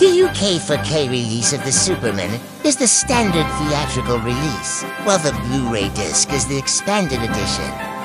The UK 4K release of The Superman is the standard theatrical release, while the Blu-ray disc is the expanded edition.